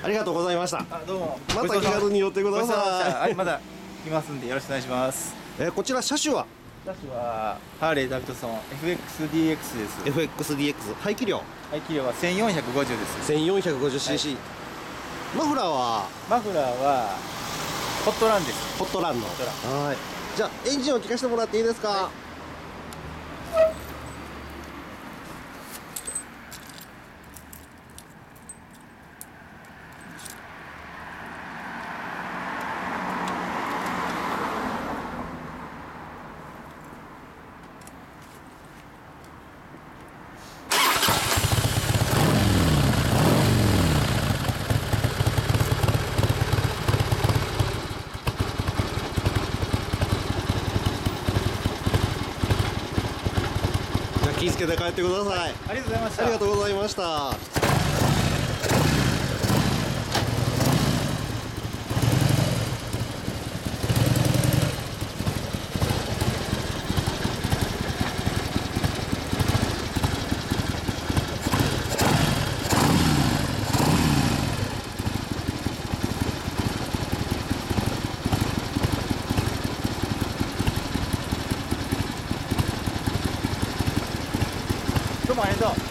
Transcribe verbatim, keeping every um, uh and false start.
ありがとうございました。 あ、どうも。 また気軽に寄ってください。 はい、まだ来ますんでよろしくお願いします。 えー、こちら車種は車種はハーレーダビッドソン エフエックスディーエックス です。 エフエックスディーエックス、排気量排気量はせんよんひゃくごじゅうです。 せんよんひゃくごじゅうシーシー、はい、マフラーはマフラーはホットランです。 ホットランの。はい、じゃあエンジンを聞かせてもらっていいですか？はい、気をつけて帰ってください。 ありがとうございました。 ありがとうございました。 どうもありがとう。